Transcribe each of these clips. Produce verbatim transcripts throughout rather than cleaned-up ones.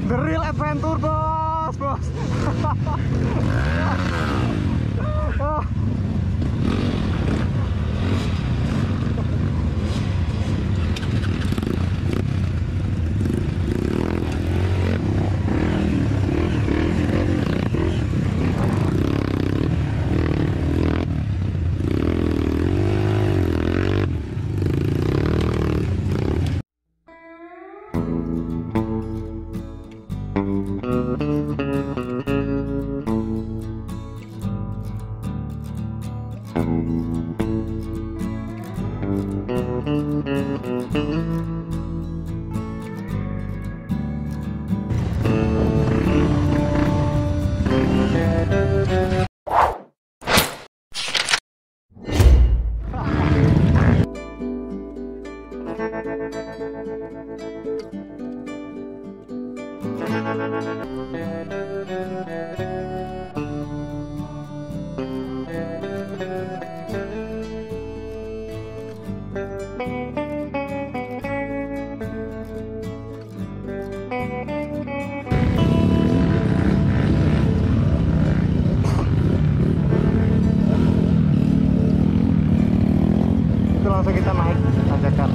The real adventure, bos, bos. Langsung kita naik tanjakan.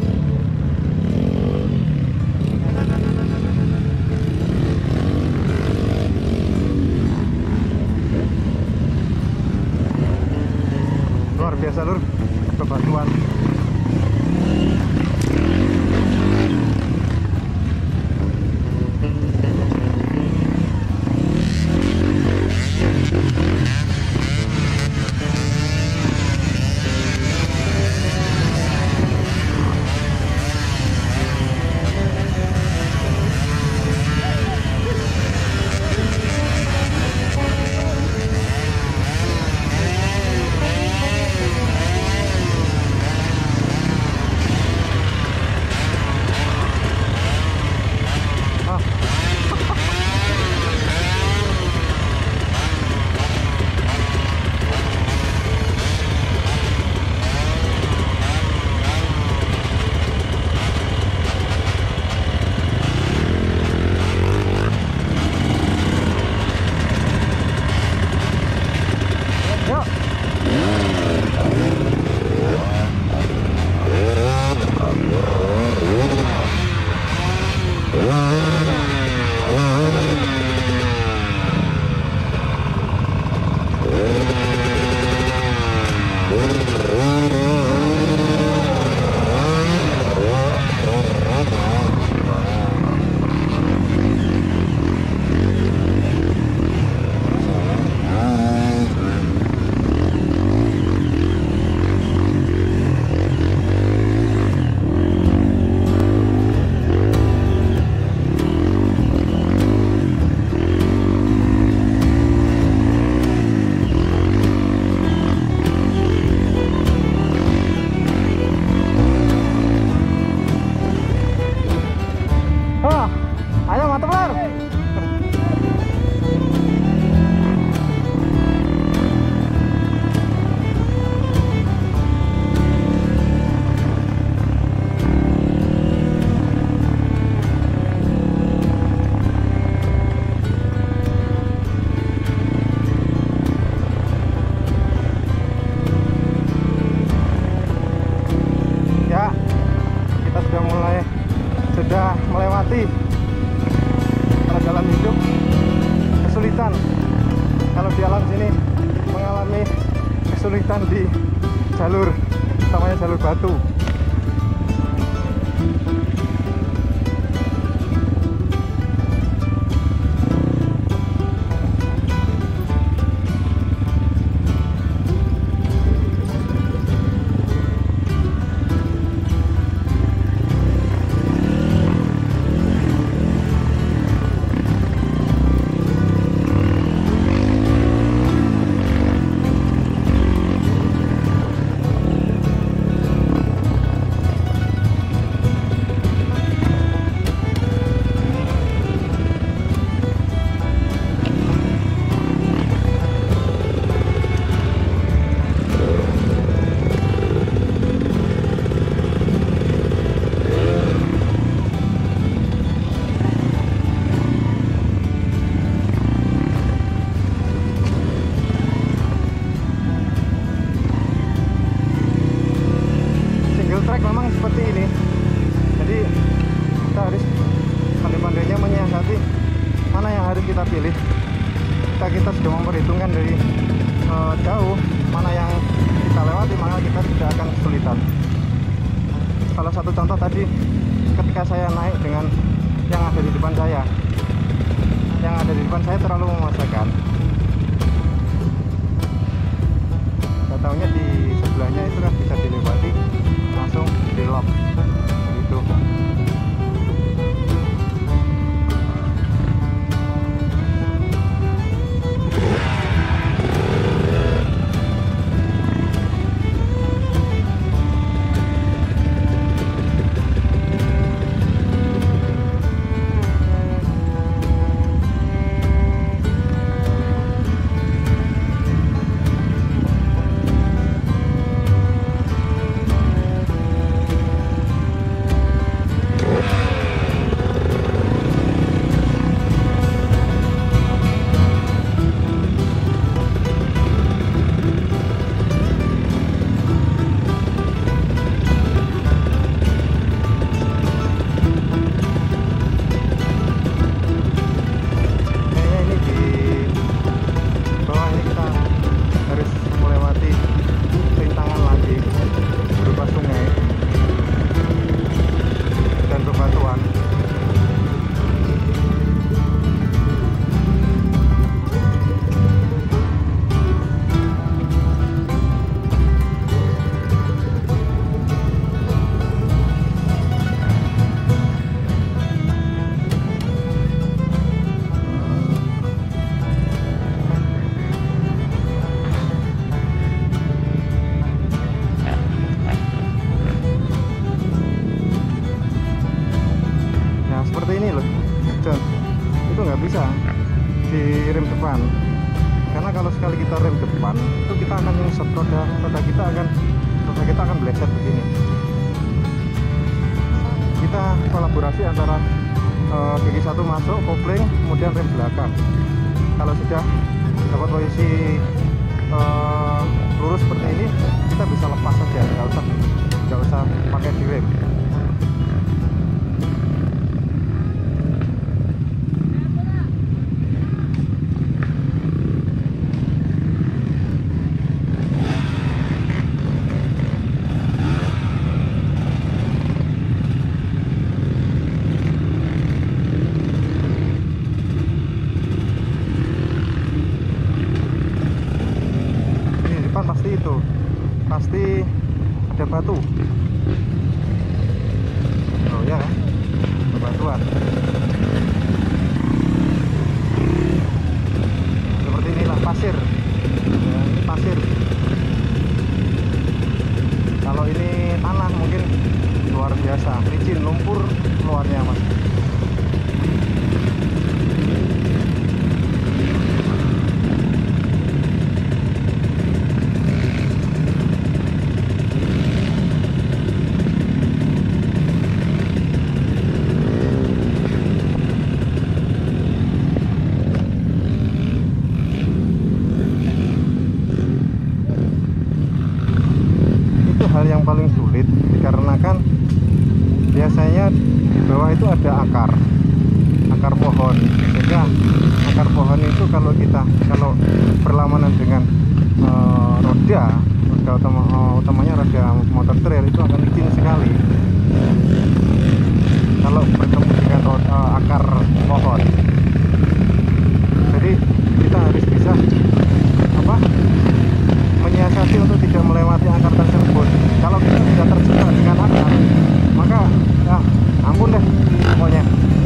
Luar biasa lur, bebatuan. Sudah melewati perjalanan hidup kesulitan. Kalau di alam sini mengalami kesulitan di jalur, namanya jalur batu. pilih. Kita kita sudah memperhitungkan dari uh, jauh mana yang kita lewati, maka kita tidak akan kesulitan. Salah satu contoh tadi ketika saya naik dengan yang ada di depan saya, yang ada di depan saya terlalu memaksakan. Gak taunya di sebelahnya itu kan bisa dilewati, langsung di lock gitu. Itu nggak bisa di rem depan, karena kalau sekali kita rem depan itu kita akan nyungsep, roda roda kita akan roda kita akan meleset begini. Kita kolaborasi antara uh, gigi satu masuk, kopling, kemudian rem belakang. Kalau sudah dapat posisi uh, lurus seperti ini, kita bisa lepas saja, nggak usah nggak usah pakai direm. Pasti itu pasti ada batu. Oh ya, ada batuan seperti inilah, pasir ya, ini pasir. Kalau ini tanah mungkin luar biasa, licin, lumpur keluarnya mas. Hal yang paling sulit dikarenakan biasanya di bawah itu ada akar akar pohon, sehingga akar pohon itu kalau kita kalau berlawanan dengan uh, roda roda utama, uh, utamanya roda motor trail itu akan licin sekali kalau bertemu dengan roda, uh, akar pohon. Jadi kita harus bisa apa menyiasati untuk tidak melewati akar tersebut. Kalau kita tidak terjebak dengan akar, maka ya ampun deh pokoknya.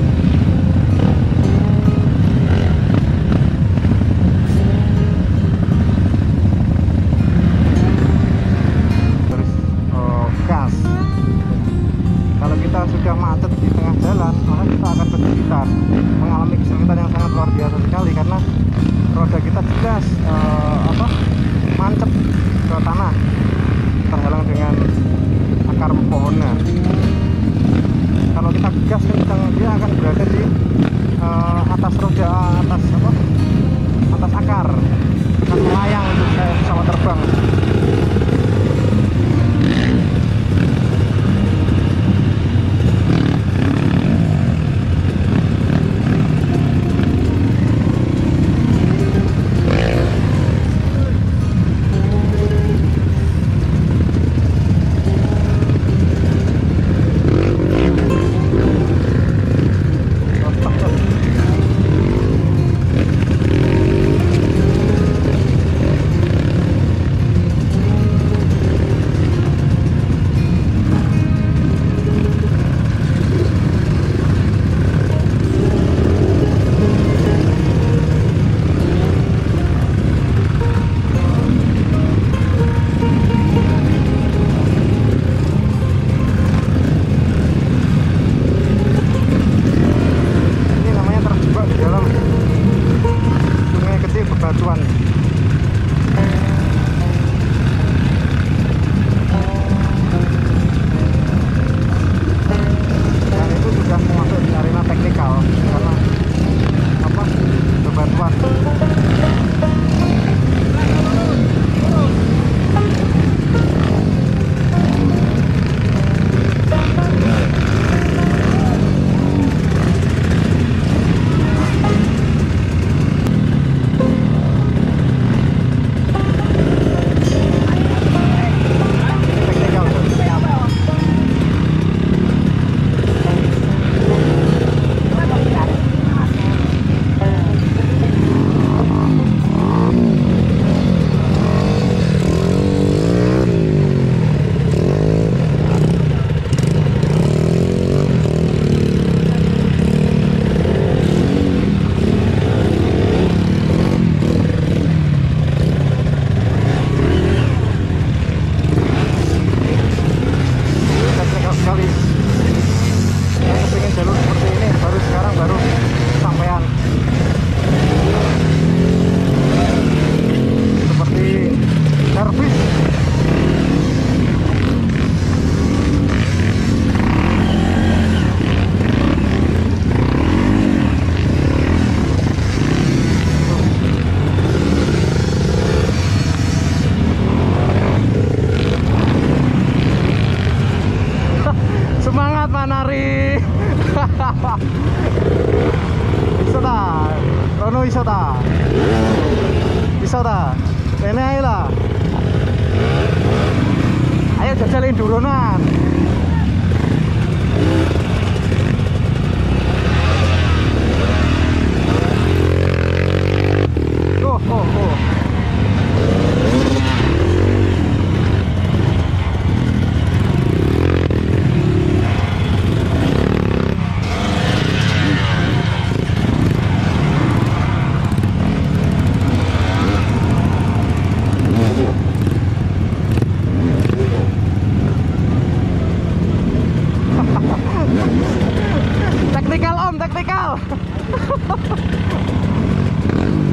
Terus oh, gas. Kalau kita sudah macet di tengah jalan, maka kita akan kesulitan, mengalami kesulitan yang sangat luar biasa sekali, karena roda kita jelas uh, apa mancep ke tanah, terhalang dengan akar pohonnya. Kalau kita gas kencang, dia akan berada di uh, atas roda, atas apa atas akar, akan melayang untuk kayak pesawat terbang. Iso ta? Rono iso ta? Iso ta? Kene ae lah. Ayo jajalin duronan. Oh, oh, oh. Teknikal om, teknikal.